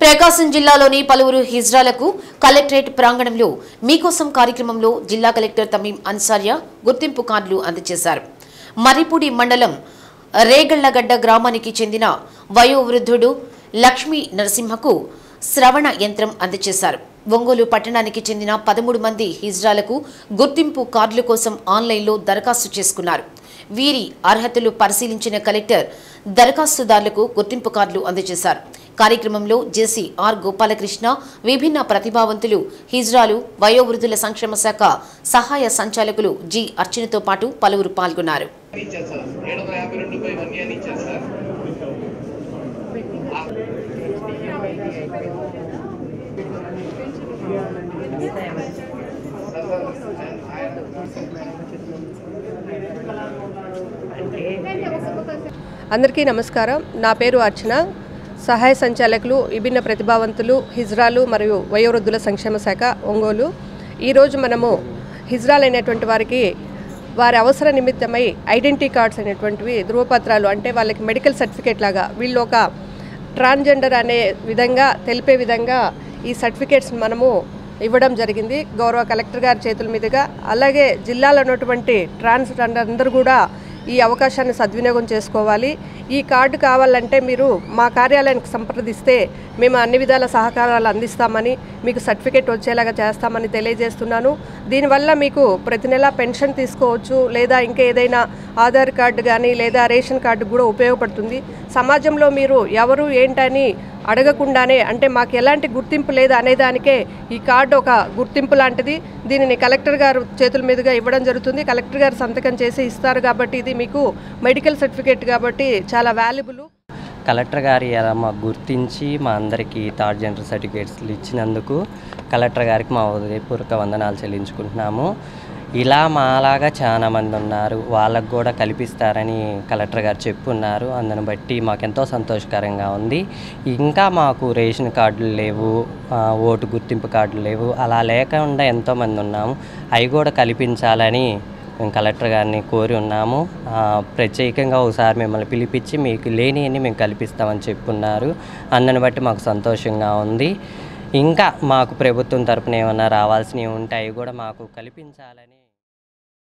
ప్రకాశం జిల్లాలోని పలువురు హిజ్రాలకు కలెక్టరేట్ ప్రాంగణంలో మీకోసం కార్యక్రమంలో జిల్లా కలెక్టర్ తమీం అన్సారియా గుర్తింపు కార్డులు అందజేశారు. మర్రిపూడి మండలం రేగళ్లగడ్డ గ్రామానికి చెందిన వయోవృద్ధుడు లక్ష్మీ నరసింహకు శ్రవణ యంత్రం అందజేశారు. ఒంగోలు పట్టణానికి చెందిన 13 మంది హిజ్రాలకు గుర్తింపు కార్డుల కోసం ఆన్లైన్లో దరఖాస్తు చేసుకున్నారు. వీరి అర్హతలు పరిశీలించిన కలెక్టర్ దరఖాస్తుదారులకు గుర్తింపు కార్డులు అందజేశారు. కార్యక్రమంలో జేసీ ఆర్ గోపాలకృష్ణ, విభిన్న ప్రతిభావంతులు, హిజ్రాలు, వయోవృద్ధుల సంక్షేమ శాఖ సహాయ సంచాలకులు జి అర్చనతో పాటు పలువురు పాల్గొన్నారు. అందరికీ నమస్కారం. నా పేరు అర్చన, సహాయ సంచాలకులు, విభిన్న ప్రతిభావంతులు, హిజ్రాలు మరియు వయోవృద్ధుల సంక్షేమ శాఖ, ఒంగోలు. ఈరోజు మనము హిజ్రాలు అయినటువంటి వారికి వారి అవసర నిమిత్తమై ఐడెంటిటీ కార్డ్స్ అనేటువంటివి, ధృవపత్రాలు, అంటే వాళ్ళకి మెడికల్ సర్టిఫికేట్ లాగా వీళ్ళు ఒక ట్రాన్స్జెండర్ అనే విధంగా తెలిపే విధంగా ఈ సర్టిఫికేట్స్ మనము ఇవ్వడం జరిగింది గౌరవ కలెక్టర్ గారి చేతుల మీదుగా. అలాగే జిల్లాలో ఉన్నటువంటి ట్రాన్స్జెండర్ అందరూ కూడా ఈ అవకాశాన్ని సద్వినియోగం చేసుకోవాలి. ఈ కార్డు కావాలంటే మీరు మా కార్యాలయానికి సంప్రదిస్తే మేము అన్ని విధాల సహకారాలు అందిస్తామని, మీకు సర్టిఫికేట్ వచ్చేలాగా చేస్తామని తెలియజేస్తున్నాను. దీనివల్ల మీకు ప్రతి నెల పెన్షన్ తీసుకోవచ్చు, లేదా ఇంకా ఏదైనా ఆధార్ కార్డు కానీ లేదా రేషన్ కార్డు కూడా ఉపయోగపడుతుంది. సమాజంలో మీరు ఎవరు ఏంటని అడగకుండానే, అంటే మాకు ఎలాంటి గుర్తింపు లేదు అనేదానికే ఈ కార్డు ఒక గుర్తింపు లాంటిది. దీనిని కలెక్టర్ గారు చేతుల మీదుగా ఇవ్వడం జరుగుతుంది. కలెక్టర్ గారు సంతకం చేసి ఇస్తారు కాబట్టి ఇది మీకు మెడికల్ సర్టిఫికేట్ కాబట్టి చాలా వాల్యుబుల్. కలెక్టర్ గారు ఎలా మాకు గుర్తించి మా అందరికీ థర్డ్ జెండర్ సర్టిఫికేట్స్లు ఇచ్చినందుకు కలెక్టర్ గారికి మా హృదయపూర్వక వందనాలు చెల్లించుకుంటున్నాము. ఇలా మాలాగా చాలా మంది ఉన్నారు, వాళ్ళకు కూడా కల్పిస్తారని కలెక్టర్ గారు చెప్పున్నారు. అందుని బట్టి మాకెంతో సంతోషకరంగా ఉంది. ఇంకా మాకు రేషన్ కార్డులు లేవు, ఓటు గుర్తింపు కార్డులు లేవు, అలా లేకుండా ఎంతోమంది ఉన్నాము. అవి కూడా కల్పించాలని మేము కలెక్టర్ గారిని కోరి ఉన్నాము. ప్రత్యేకంగా ఒకసారి మిమ్మల్ని పిలిపించి మీకు లేనివన్నీ మేము కల్పిస్తామని చెప్పున్నారు. అందుని బట్టి మాకు సంతోషంగా ఉంది. ఇంకా మాకు ప్రభుత్వం తరపున ఏమన్నా రావాల్సినవి ఉంటే అవి కూడా మాకు కల్పించాలని